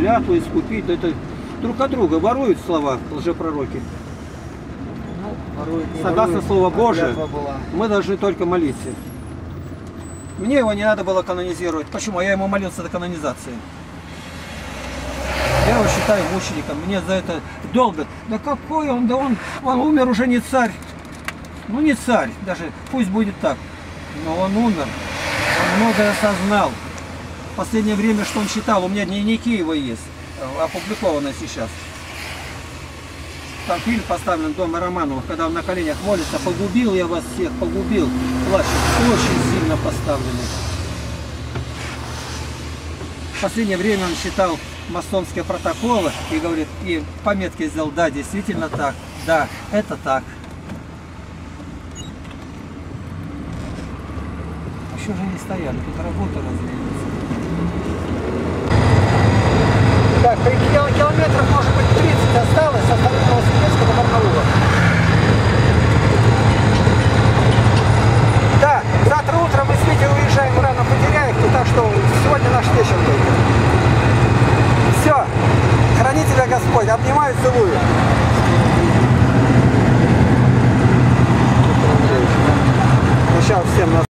клятву искупить. Это друг от друга воруют слова лжепророки. Согласно Слову Божие, мы должны только молиться. Мне его не надо было канонизировать. Почему? Я ему молился до канонизации. Я его считаю мучеником. Мне за это долго. Да какой он? Да он умер уже не царь. Ну не царь, даже пусть будет так. Но он умер. Он многое осознал. В последнее время, что он читал, у меня дневники его есть, опубликованы сейчас. Там фильм поставлен «Дома Романовых», когда он на коленях молится: «Погубил я вас всех, погубил». Плачет, очень сильно поставленный. В последнее время он читал масонские протоколы и говорит, и пометки сделал: да, действительно так, да, это так. Еще же не стояли, тут работа развивается. Так, километров, может быть, 30 осталось, осталось Новосибирска до Барнаула. Да, завтра утром мы с Витей уезжаем рано в Потеряевку, так что сегодня наш вечер только. Все, храни тебя Господь, обнимаю, целую. Ну, сейчас всем